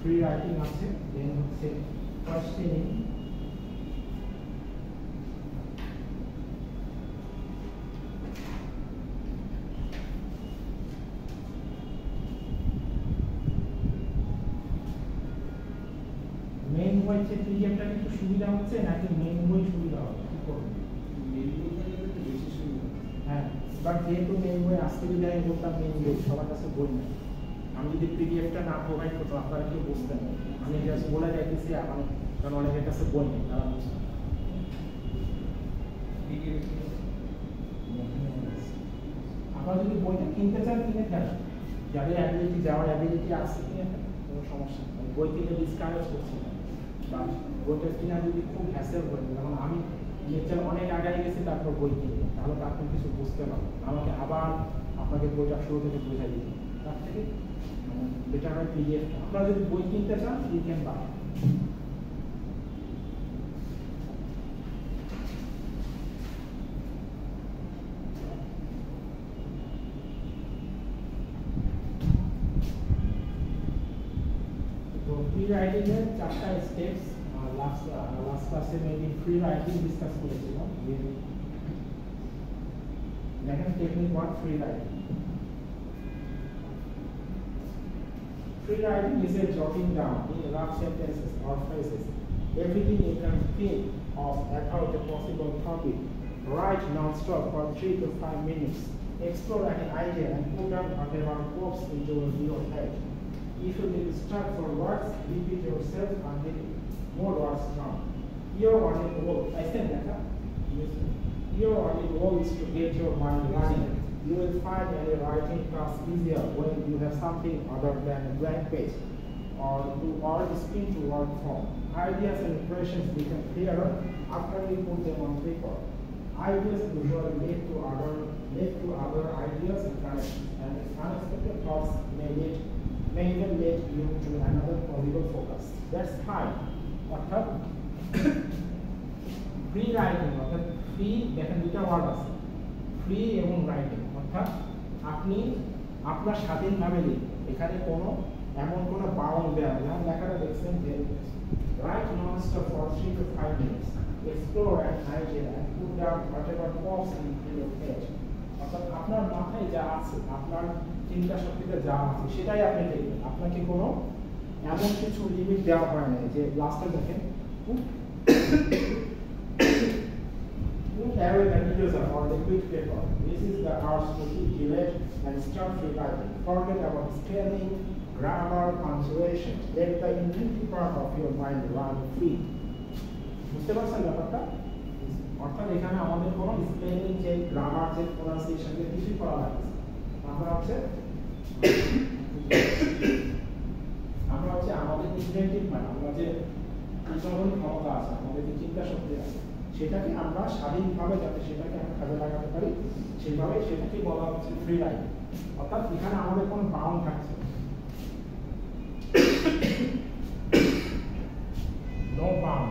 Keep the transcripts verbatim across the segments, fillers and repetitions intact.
Free writing আছে, দেন হচ্ছে questioning, main হচ্ছে পিডিএফটা একটু সুবিধা হচ্ছে নাকি মেইন বই সুবিধা হবে, কি করবেন? মেইন বইটা কিন্তু বেশি সুবিধা। হ্যাঁ, বাট যেহেতু মেইন বই আজকে যদি আমি বলতাম মেইন বই সবার কাছে বই না, আমি যদি পিডিএফটা না প্রোভাইড করতাম আপনারা কেউ বুঝতেন না। আমি জাস্ট বলে যাইতেছি আমার, কারণ অনেকের কাছে বই নেই, তারা বুঝতেন। আপনারা যদি বইটা কিনতে চান কিনে ফেলেন, যাদের অ্যাবিলিটি যাওয়ার অ্যাবিলিটি আছে কিনে ফেলেন, কোনো সমস্যা নেই। বই কিনে ডিসকারেজ করছি না, বা বইটা কিনা যদি খুব হ্যাসেল হয়ে যায়, যেমন আমি লেকচার অনেক আগায় গেছি তারপর বই কিনবো, তাহলে তো আপনি কিছু বুঝতে পারবেন, আমাকে আবার আপনাকে বইটা শুরু থেকে বোঝাই দিতে, তার থেকে বেটার হয় পিডিএফ। আপনারা যদি বই কিনতে চান ইউ ক্যান বাই। তো ফ্রি রাইটিং এর চারটা স্টেপস লাস্ট লাস্ট ক্লাসে মেবি ফ্রি রাইটিং ডিসকাস করেছিলাম। দেখেন technique one, free writing. Free writing is a jotting down in rough sentences or phrases everything you can think of about a possible topic. Write non-stop for three to five minutes. Explore an idea and put down whatever pops into your head. If you get stuck for words, repeat yourself until more words come. Your only goal, I said that, huh? Your only goal is to get your mind running. You will find any writing task easier when you have something other than a blank page or to or screen to work from. Ideas and impressions become clearer after you put them on paper. Ideas usually lead to other lead to other ideas and connections, and unexpected thoughts may lead may even lead you to another possible focus. That's fine. অর্থাৎ free writing, অর্থাৎ free দেখেন দুটা word আছে, free এবং writing, অর্থাৎ আপনি আপনার স্বাধীনভাবে লিখবেন, এখানে কোনো এমন কোনো বাউন্ড দেওয়া নেই। লেখাটা দেখছেন যে write nonstop for three to five minutes, explore an idea and put down whatever pops in your head. অর্থাৎ আপনার মাথায় যা আছে, আপনার চিন্তা শক্তিতে যা আছে সেটাই আপনি লিখবেন, আপনাকে কোনো এমন কিছু লিমিট দেওয়া হয় না। যে লাস্টে দেখেন Don't arrow an user or liquid paper. This is the hours to keep direct and start rewriting. Forget about spelling, grammar, punctuation. Let the inventive part of your mind run free. বুঝতে পারছেন ব্যাপারটা? অর্থাৎ এখানে আমাদের কোনো spelling যে grammar যে pronunciation যে কিছুই করা লাগছে, আমরা হচ্ছে আমরা হচ্ছে আমাদের ইনভেন্টিভ মাইন্ড, আমরা যে উদ্ভাবনী ক্ষমতা আছে, আমাদের যে চিন্তা শক্তি আছে, সেটাকে আমরা স্বাধীনভাবে যাতে সেটাকে আমরা কাজে লাগাতে পারি সেইভাবে সেটাকে বলা হচ্ছে ফ্রি রাইটিং। অর্থাৎ এখানে আমাদের কোনো বাউন্ড থাকছে no bound.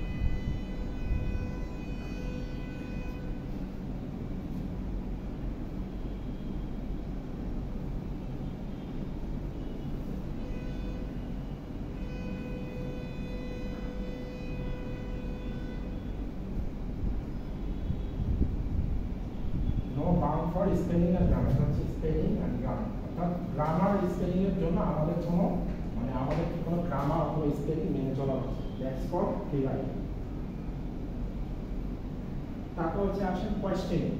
for spelling and grammar, হচ্ছে স্পেলিং এন্ড গ্রামার। অর্থাৎ গ্রামার স্পেলিং এর জন্য আমাদের কোনো মানে আমাদের কি কোনো গ্রামার অথবা স্পেলিং মেনে চলা হচ্ছে, দ্যাটস ফর ফ্রি রাইটিং। তারপর হচ্ছে আসেন কোয়েশ্চেনিং।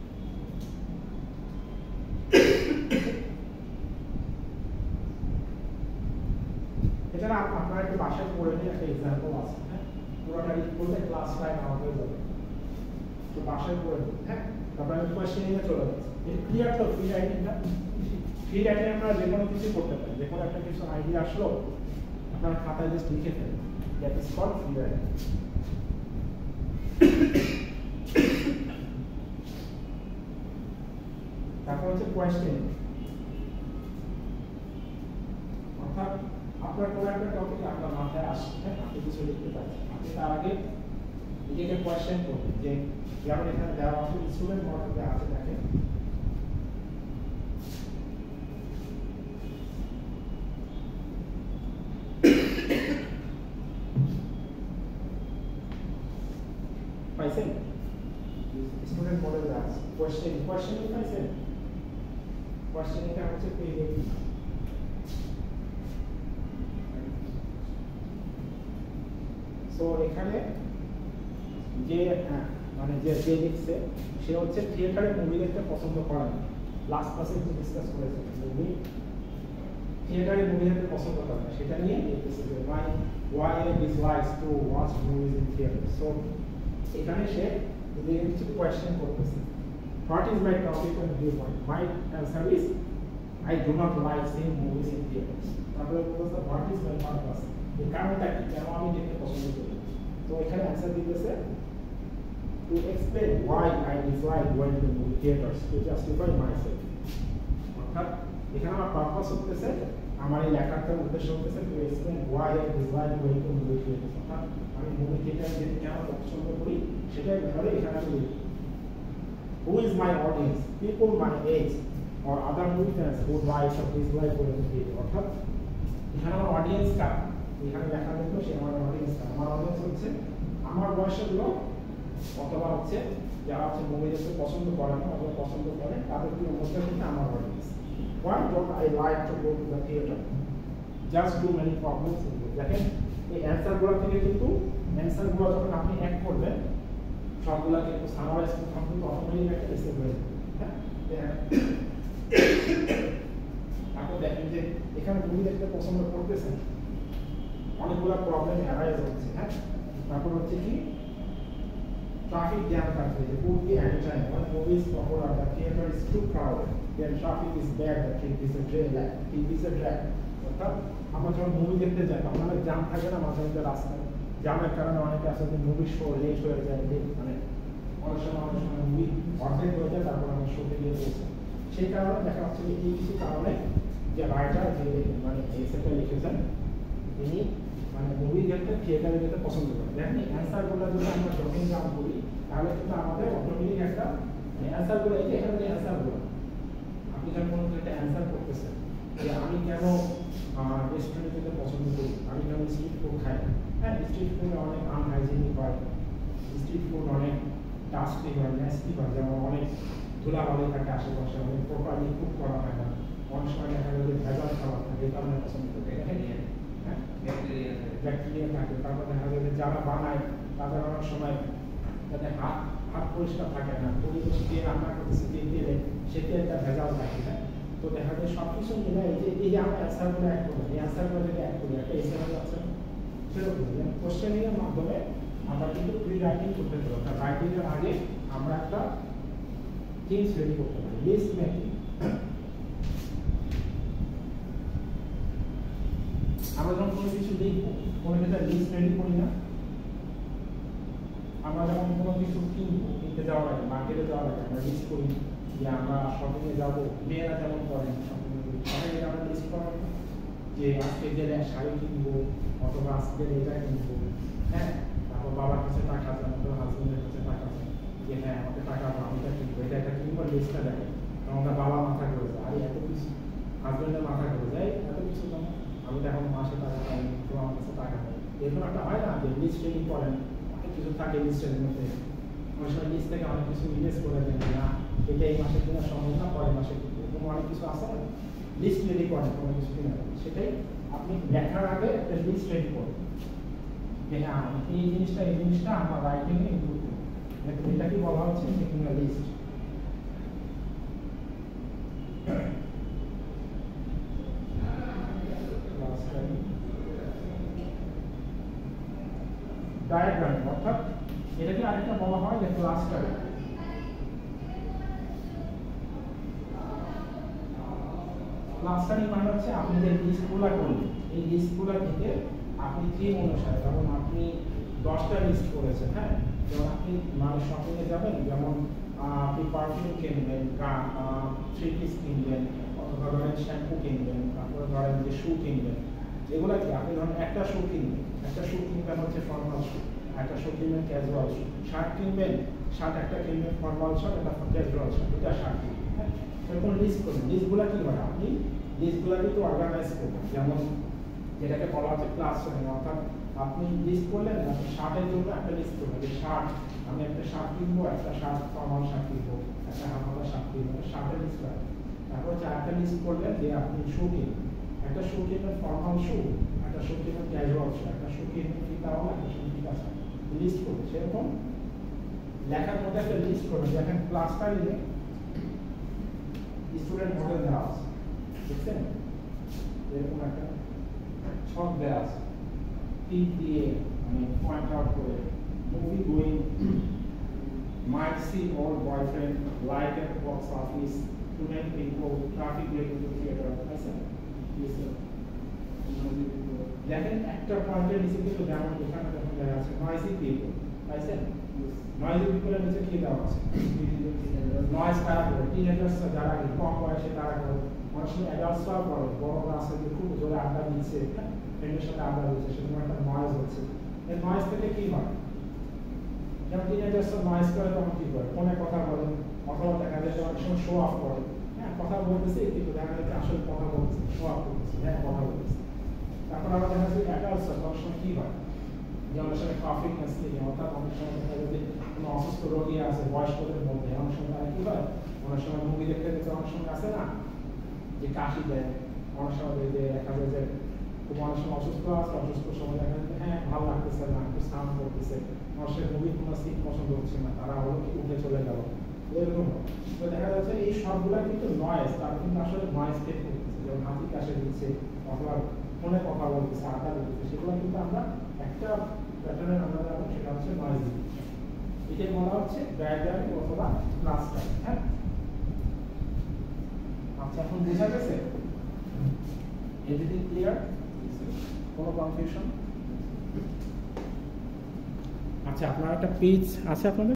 এটা আপনারা একটু বাসায় পড়ে নিয়ে একটা এক্সাম্পল আছে, হ্যাঁ পুরোটা বলতে ক্লাস ফাইভ আমাদের যাবে, তো বাসায় পড়ে নিন। হ্যাঁ তারপরে আমি কোয়েশ্চেনিং এ চলে যাচ্ছি। এটা ক্লিয়ার তো ফ্রি রাইটিংটা? ফ্রি রাইটিং আমরা যে কোনো কিছু করতে পারি, যে কোনো একটা কিছু আইডিয়া আসলো আপনার খাতায় জাস্ট লিখে ফেলেন, that is called free writing. তারপর হচ্ছে কোয়েশ্চেনিং, অর্থাৎ আপনার কোনো একটা টপিক আপনার মাথায় আসছে, হ্যাঁ আপনি কিছু লিখতে পারছেন, আপনি তার আগে নিজেকে কোয়েশ্চেন করবেন যে যেমন এখানে দেওয়া আছে ইনস্ট্রুমেন্ট মডেলটা আছে, দেখেন পাইছেন স্টুডেন্ট মডেল আছে কোশ্চেন কোশ্চেন পাইছেন কোশ্চেন এটা হচ্ছে পেজে সো এখানে যে মানে যে যে লিখছে সে হচ্ছে থিয়েটারে মুভি দেখতে পছন্দ করে না লাস্ট ক্লাসে একটু ডিসকাস করেছে মুভি থিয়েটারে মুভি দেখতে পছন্দ করে না সেটা নিয়ে লিখতেছে যে why why I dislikes to watch movies in theater so এখানে সে যদি কিছু কোশ্চেন করতেছে what is my topic and viewpoint my answer is I do not like seeing movies in theaters তারপরে বলতেছে what is my purpose এই কারণটা কি কেন আমি দেখতে পছন্দ করি তো এখানে অ্যানসার দিতেছে to explain why I dislike going to movie theaters to justify myself অর্থাৎ এখানে আমার পারপাস হচ্ছে আমার এই লেখাটার উদ্দেশ্য হচ্ছে to explain why I dislike going to movie theaters অর্থাৎ আমি মুভি থিয়েটারে যেতে কেন পছন্দ করি সেটাই ব্যাপারে এখানে আমি লিখি who is my audience people my age or other movie fans who like or dislike going to theater অর্থাৎ এখানে আমার অডিয়েন্স কার এখানে লেখা দেখো সে আমার অডিয়েন্স কার আমার অডিয়েন্স হচ্ছে আমার বয়সের লোক অথবা হচ্ছে যারা হচ্ছে মুভি দেখতে পছন্দ করে না অথবা পছন্দ করে তাদের মধ্যে হচ্ছে আমার audience why don't I like to go to the theater just too many problems in it দেখেন এই অ্যানসারগুলো থেকে কিন্তু অ্যানসারগুলো যখন আপনি অ্যাড করবেন সবগুলোকে একটু সামারাইজ করতে হবে তো অটোমেটিক একটা এসে হয়ে যাবে হ্যাঁ আপনি দেখেন যে এখানে মুভি দেখতে পছন্দ করতেছেন অনেকগুলো প্রবলেম অ্যারাইজ হচ্ছে হ্যাঁ তারপর হচ্ছে কি traffic jam থাকছে যে would be any time when movies popular the theater is too crowded then traffic is bad the trip is a drag trip is a drag অর্থাৎ আমরা যখন মুভি দেখতে যাই তখন অনেক জ্যাম থাকে না মাঝে মধ্যে রাস্তায় জ্যামের কারণে অনেকে আসলে মুভি শো লেট হয়ে যায় মানে অনেক সময় অনেক সময় মুভি অর্ধেক হয়ে যায় তারপর আমরা শোতে গিয়ে পৌঁছে সেই কারণে দেখা যাচ্ছে যে এই কিছু কারণে যে রাইটার যে মানে এসেটা লিখেছেন তিনি মানে মুভি দেখতে থিয়েটারে যেতে পছন্দ করেন দেখেন অ্যান্সারগুলো যদি আমরা ডকিং ডাউন করি তাহলে কিন্তু আমাদের অটোমেটিক একটা অ্যান্সারগুলো এই যে এখানে যে অ্যান্সারগুলো আপনি যখন কোনো একটা অ্যান্সার করতেছেন যে আমি কেন রেস্টুরেন্টে যেতে পছন্দ করি আমি কেন স্ট্রিট ফুড খাই হ্যাঁ স্ট্রিট ফুড অনেক আনহাইজেনিক হয় স্ট্রিট ফুড অনেক ডাস্টি হয় ন্যাস্টি হয় যেমন অনেক ধুলাবালি থাকে আশেপাশে অনেক প্রপারলি কুক করা হয় না অনেক সময় দেখা যায় যে ভেজাল খাবার থাকে এই কারণে পছন্দ করি হ্যাঁ ব্যাকটেরিয়া থাকে তারপর দেখা যায় যে যারা বানায় তাদের অনেক সময় যাতে হাত হাত পরিষ্কার থাকে না পরিবেশ দিয়ে রান্না করতেছে যে তেলে সে তেলটা ভেজাল থাকে হ্যাঁ তো দেখা যায় সব কিছু মিলে এই যে এই যে আমরা অ্যান্সারগুলো অ্যাড করি এই অ্যান্সারগুলো যদি অ্যাড করি একটা এসে হয়ে যাচ্ছে সেরকম কোশ্চেনিংয়ের মাধ্যমে আমরা কিন্তু প্রি রাইটিং করতে পারি অর্থাৎ রাইটিংয়ের আগে আমরা একটা থিংস রেডি করতে পারি লিস্ট মেকিং আমরা যখন কোনো কিছু লিখবো কোনো একটা লিস্ট রেডি করি না আমরা যখন কোনো কিছু কিনবো কিনতে যাওয়ার আগে মার্কেটে যাওয়ার আগে আমরা লিস্ট করি যে আমরা শপিংয়ে যাবো মেয়েরা যেমন করেন শপিংয়ে শপিংয়ে আমরা লিস্ট করেন যে আজকে গেলে শাড়ি কিনবো অথবা আজকে এটা কিনবো হ্যাঁ তারপর বাবার কাছে টাকা চান অথবা হাজবেন্ডের কাছে টাকা চান যে হ্যাঁ আমাকে টাকা আমি এটা কিনবো এটা একটা কিনবো লিস্টটা দেখে আমাদের বাবা মাথা করে যায় আরে এত কিছু হাজবেন্ডের মাথা করে যায় এত কিছু কেন আমি তো এখন মাসে টাকা পাই তো আমার কাছে টাকা পাই এরকম একটা হয় না যে লিস্ট রেডি করেন অনেক কিছু থাকে লিস্টের মধ্যে অনেক সময় লিস্ট থেকে অনেক কিছু ইনভেস্ট করে দেন না এটা এই মাসে কেনার সম্ভব না পরের মাসে কিনবো এরকম অনেক কিছু আছে না লিস্ট রেডি করেন কোনো কিছু কিনা সেটাই আপনি লেখার আগে একটা লিস্ট রেডি করুন যে হ্যাঁ এই জিনিসটা এই জিনিসটা আমার রাইটিংয়ে ইনক্লুড করুন এটা কি বলা হচ্ছে মেকিং আ লিস্ট ডায়াগ্রাম অর্থাৎ এটাকে আরেকটা বলা হয় যে ক্লাস্টার ক্লাস্টারিং মানে হচ্ছে আপনি যে লিস্টগুলো করলেন এই লিস্টগুলো থেকে আপনি থিম অনুসারে যেমন আপনি দশটা লিস্ট করেছেন হ্যাঁ যেমন আপনি মানে শপিংয়ে যাবেন যেমন আপনি পারফিউম কিনবেন থ্রি পিস কিনবেন অথবা ধরেন শ্যাম্পু কিনবেন তারপরে ধরেন যে শু কিনবেন এগুলো কি আপনি ধরেন একটা শু কিনবেন একটা শু কিনবেন হচ্ছে ফর্মাল শু একটা শু কিনবেন ক্যাজুয়াল শু শার্ট কিনবেন শার্ট একটা কিনবেন ফর্মাল শার্ট একটা ক্যাজুয়াল শার্ট এটা শার্ট কিনবেন হ্যাঁ এরকম লিস্ট করবেন লিস্টগুলো কি হয় আপনি লিস্টগুলো কিন্তু অর্গানাইজ করবেন যেমন যেটাকে বলা হচ্ছে ক্লাস অর্থাৎ আপনি লিস্ট করলেন, আপনি শার্টের জন্য একটা লিস্ট করবেন যে শার্ট, আমি একটা শার্ট কিনবো, একটা শার্ট ফর্মাল শার্ট কিনবো, একটা হাফালা শার্ট কিনবো, শার্টের লিস্ট করেন। তারপর হচ্ছে একটা লিস্ট করলেন যে আপনি শু কিনবেন, একটা শু কিনবেন ফর্মাল শু, একটা শু কিনবেন ক্যাজুয়াল শু, একটা শু কিনবেন ফিতাওয়ালা, একটা শু ফিতা ছাড়া, লিস্ট করবেন। সেরকম লেখার মধ্যে একটা লিস্ট করবেন। দেখেন ক্লাসটা নিয়ে স্টুডেন্ট মডেল দেওয়া আছে, বুঝছেন? এরকম একটা ছক দেওয়া আছে, টিক দিয়ে মানে পয়েন্ট আউট করে, movie going, might see old boyfriend, like at the box office, too many people, traffic breaking to theater, আছে? দেখেন একটা পয়েন্টের নিচে কিন্তু যেমন এখানে যখন দেওয়া আছে নয়েজি পিপল, আছে? নয়েজি পিপলের নিচে কি দেওয়া আছে? নয়েজ কারা করে, টিনেজার্স যারা কম বয়সে তারা করে, অনেক সময় অ্যাডাল্টসরাও করে, বড়রা আছে যে খুব জোরে আড্ডা দিচ্ছে, হ্যাঁ, ফ্রেন্ডের সাথে আড্ডা দিচ্ছে, সেরকম একটা নয়েজ হচ্ছে। এই নয়েজ থেকে কি হয়? যেমন টিনেজার্স নয়েজ করে তখন কি করে? ফোনে কথা বলেন, অথবা দেখা যায় অনেক সময় শো অফ করে, হ্যাঁ, কথা বলতেছে কিন্তু দেখা যাচ্ছে আসলে কথা বলতেছে, শো অফ করতেছে, হ্যাঁ, কথা বলতেছে। তারপর আবার দেখা যাচ্ছে অ্যাডাল্টস অনেক সময় কি হয়? যে অনেক সময় ট্রাফিক নেই, অর্থাৎ অনেক সময় দেখা যায় যে কোনো অসুস্থ রোগী আছে বয়স্কদের মধ্যে, অনেক সময় তারা কি হয়? অনেক সময় মুভি দেখতে দেখতে অনেক সময় আছে না যে কাশি দেয়, অনেক সময় যে দেখা যায় যে খুব অনেক সময় অসুস্থ আছে, অসুস্থ সময় দেখা যাচ্ছে হ্যাঁ ভালো লাগতেছে না, একটু সাউন্ড করতেছে, মানুষের মুভি কোনো সিট পছন্দ হচ্ছে না, তারা হলো কি উঠে চলে গেল, এরকম। তো দেখা যাচ্ছে এই সবগুলা কিন্তু নয়েজ, তারা কিন্তু আসলে নয়েজ ক্রিয়েট করতেছে, যেমন হাতি কাশে দিচ্ছে অথবা ফোনে কথা বলতেছে, আড্ডা দিচ্ছে, সেগুলো কিন্তু আমরা একটা প্যাটার্নের আমরা যাবো, সেটা হচ্ছে নয়েজ। এটাই বলা হচ্ছে ডায়াগ্রাম অথবা ক্লাস্টার, হ্যাঁ। আচ্ছা, এখন বোঝা গেছে? Everything clear? কোনো কনফিউশন? আচ্ছা, আপনার একটা পেজ আছে আপনাদের?